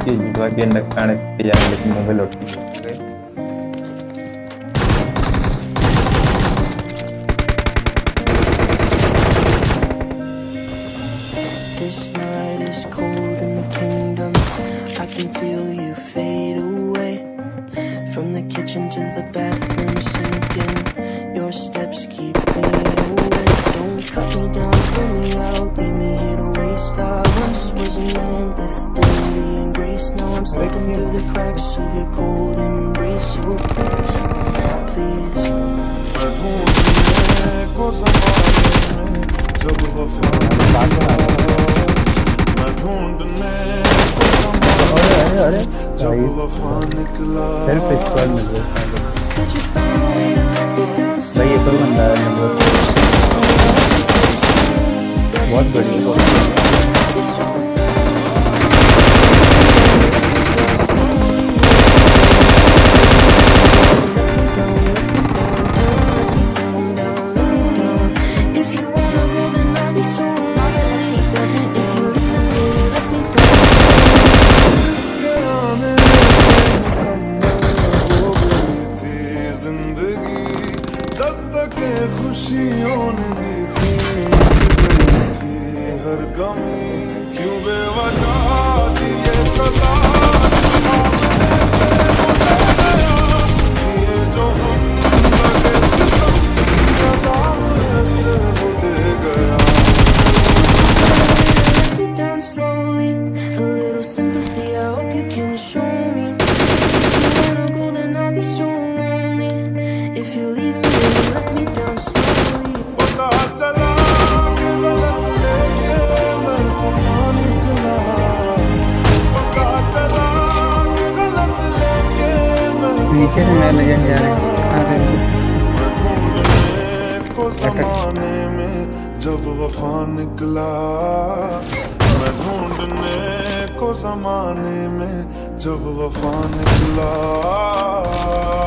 चीज बाकी नकाने पे जाने लेकिन मोबाइल उठ गया This night is cold in the kingdom. I can feel you fade away. From the kitchen to the bathroom sinking. Your steps keep me away. Don't cut me down, pull me out, leave me here to waste. I once was a man with dignity and grace. Now I'm slipping through the cracks of your cold embrace. So please, please. अरे self squad मिल गया भाई ये तो बंदा है बहुत बढ़िया खुशियों ने दी थी हर गमी क्यों बेवजह दी ये सजा ये जो हम लगे से वो दे गया Down slowly, a little sympathy. I hope you can show me. If you wanna go, then I'll be so lonely. If you leave me, then let me down slowly. पता चला कि गलत लेके मैं पता निकला पता चला कि गलत लेके मैं नीचे से मैं लेके जा रहा को ज़माने में जब वफा निकला मैं ढूंढने को ज़माने में जब वफा निकला